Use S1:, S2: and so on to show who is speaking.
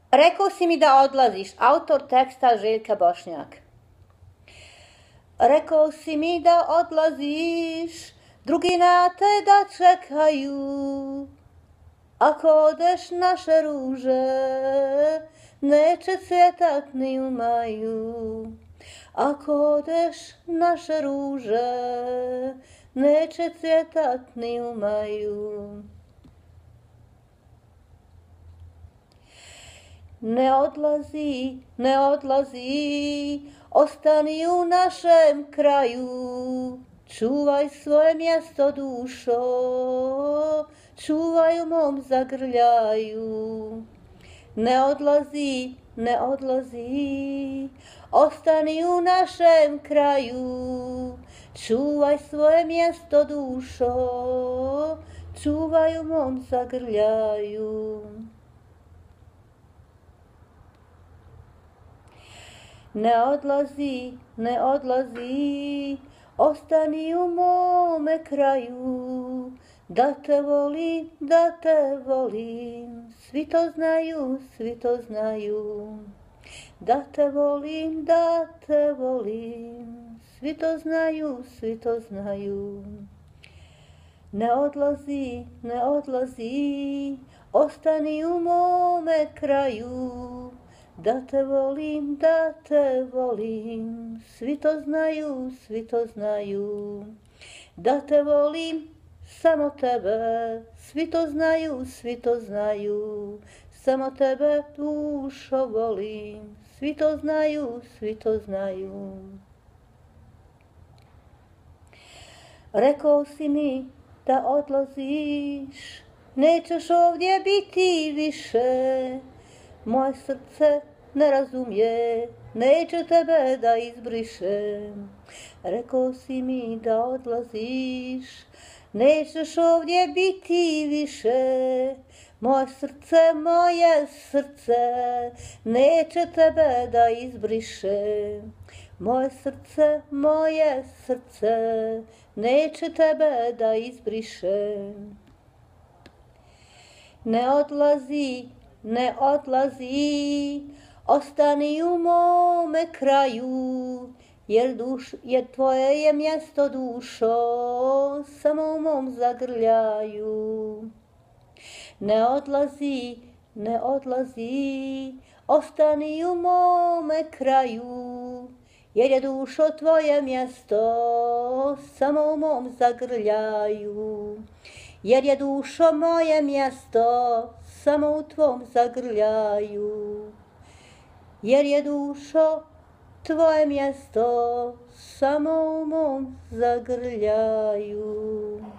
S1: Rekao si mi da odlaziš, autor teksta Željka Bošnjak. Rekao si mi da odlaziš, drugi na te da čekaju. Ako odeš naše ruže, neće cvjetat ni u maju. Ako odeš naše ruže, neće cvjetat ni u maju. Ne odlazi, ne odlazi, ostani u našem kraju. Čuvaj svoje mjesto, dušo, čuvaj u mom zagrljaju. Ne odlazi, ne odlazi, ostani u našem kraju. Čuvaj svoje mjesto, dušo, čuvaj u mom zagrljaju. Ne odlazi, ne odlazi, ostani u mome kraju. Da te volim, da te volim, svi to znaju, svi to znaju. Da te volim, da te volim, svi to znaju, svi to znaju. Ne odlazi, ne odlazi, ostani u mome kraju. Da te volim, da te volim, svi to znaju, svi to znaju. Da te volim, samo tebe, svi to znaju, svi to znaju. Samo tebe, dušo, volim, svi to znaju, svi to znaju. Rekao si mi da odlaziš, nećeš ovdje biti više. Moje srce ne razumije, neće tebe da izbrišem. Rekao si mi da odlaziš, nećeš ovdje biti više. Moje srce, neće tebe da izbrišem. Moje srce, neće tebe da izbrišem. Ne odlazi, ne odlazi, ostani u mome kraju, jer tvoje je mjesto, dušo, samo u mom zagrljaju. Ne odlazi, ne odlazi, ostani u mome kraju, jer je, dušo, tvoje mjesto, samo u mom zagrljaju. Jer je, dušo, moje mjesto, samo u tvom zagrljaju. Jer je, dušo, tvoje mjesto, samo u mom zagrljaju.